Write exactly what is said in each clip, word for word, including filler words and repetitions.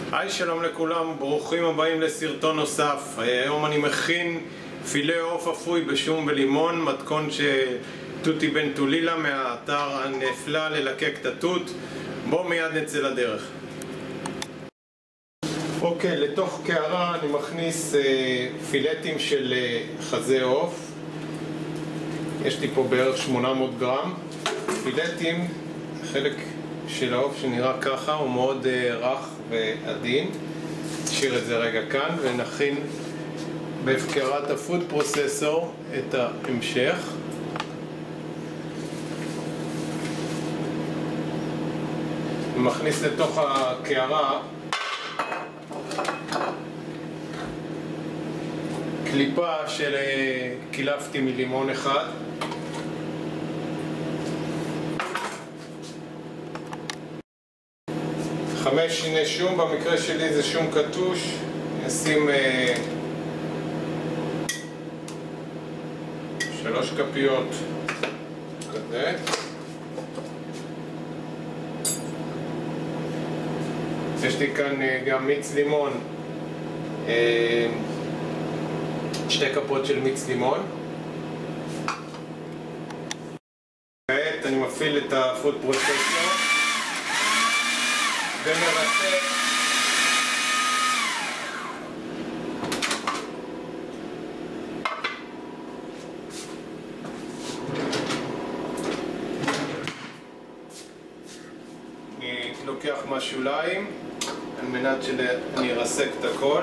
היי, שלום לכולם, ברוכים הבאים לסרטון נוסף. היום אני מכין פילה עוף אפוי בשום ולימון, מתכון שתותי בן טולילה מהאתר הנפלא ללקק את התות. בואו מיד נצא לדרך. אוקיי, לתוך קערה אני מכניס אה, פילטים של אה, חזה עוף. יש לי פה בערך שמונה מאות גרם פילטים. חלק של העוף שנראה ככה הוא מאוד uh, רך ועדין. נשאיר את זה רגע כאן ונכין בקערת הפוד פרוססור את ההמשך. מכניס לתוך הקערה קליפה של uh, קילפתי מלימון אחד, חמש שיני שום, במקרה שלי זה שום קטוש. נשים אה, שלוש כפיות כזה. יש לי כאן אה, גם מיץ לימון, אה, שתי כפות של מיץ לימון. כעת אני מפעיל את הפוד פרוססור ומרסק אני לוקח מהשוליים על מנת שאני ארסק את הכל.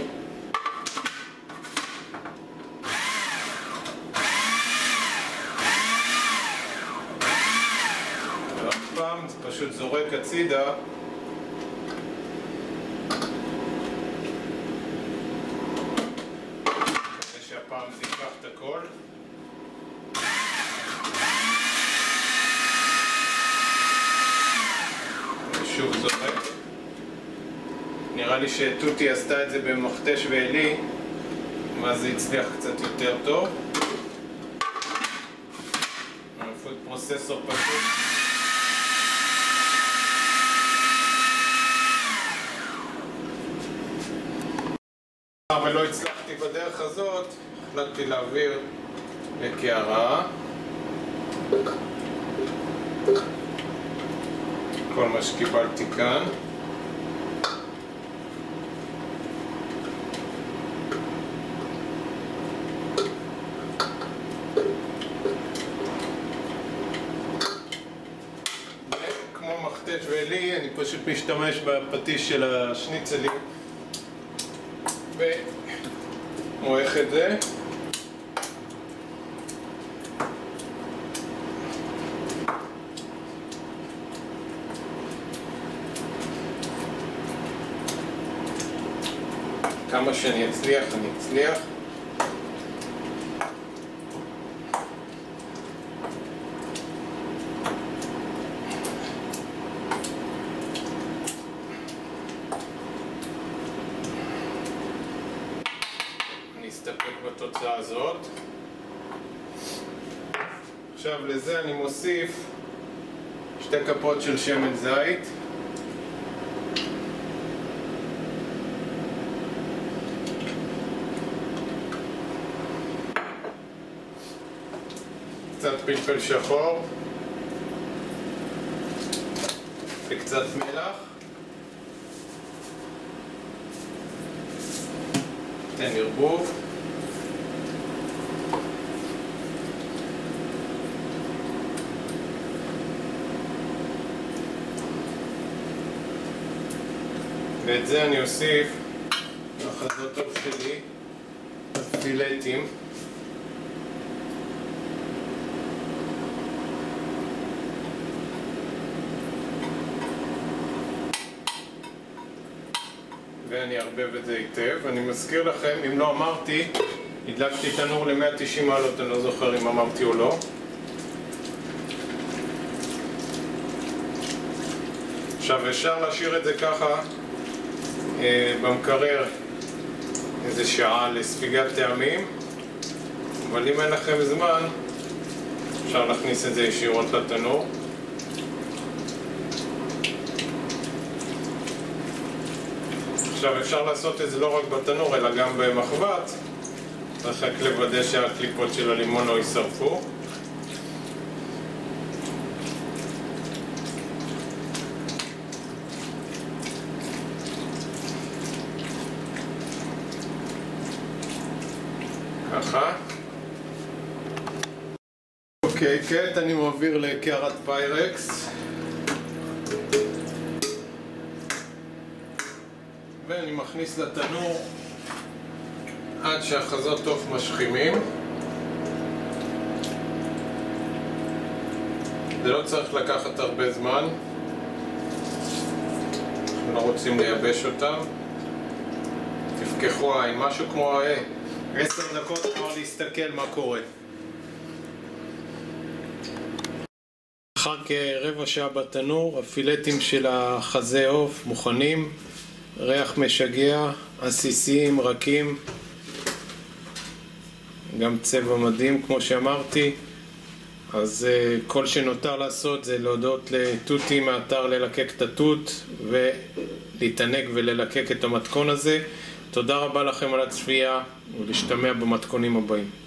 ועוד פעם זה פשוט זורק הצידה. הפעם זה ייקח את הכל. שוב זורק. נראה לי שתותי עשתה את זה במכתש ואלי, ואז זה הצליח קצת יותר טוב. הפוד פרוססור פשוט אבל לא הצלחתי בדרך הזאת, החלטתי להעביר לקערה כל מה שקיבלתי כאן. וכמו מכתש ואלי אני פשוט משתמש בפטיש של השניצלים ומועך את זה. כמה שאני אצליח, אני אצליח. נסתפק בתוצאה הזאת. עכשיו לזה אני מוסיף שתי כפות של שמן זית, קצת פלפל שחור וקצת מלח. תן ערבוב. ואת זה אני אוסיף לחזות עוף שלי, פילטים. ואני אערבב את זה היטב. אני מזכיר לכם, אם לא אמרתי, הדלקתי תנור ל-מאה ותשעים מעלות, אני לא זוכר אם אמרתי או לא. עכשיו אפשר להשאיר את זה ככה אה, במקרר איזה שעה לספיגת טעמים, אבל אם אין לכם זמן אפשר להכניס את זה ישירות לתנור. עכשיו אפשר לעשות את זה לא רק בתנור אלא גם במחבת. צריך רק לוודא שהקליפות של הלימון לא יישרפו. ככה. אוקיי, כעת אני מעביר לקערת פיירקס. ואני מכניס לתנור עד שהחזות עוף משכימים. זה לא צריך לקחת הרבה זמן, אנחנו לא רוצים לייבש אותם. תפקחו עין, משהו כמו עשר דקות כבר להסתכל מה קורה. אחר כרבע שעה בתנור, הפילטים של החזה עוף מוכנים. ריח משגע, עסיסיים, רכים, גם צבע מדהים כמו שאמרתי. אז uh, כל שנותר לעשות זה להודות לתותי מאתר ללקק את התות ולהתענג וללקק את המתכון הזה. תודה רבה לכם על הצפייה ולהשתמע במתכונים הבאים.